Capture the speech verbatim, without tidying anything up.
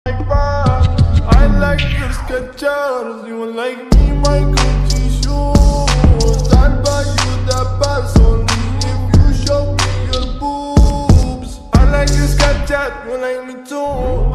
I like your Skechers, you like me, my Gucci shoes. I'll buy you the best only if you show me your boobs. I like your Skechers, you like me too.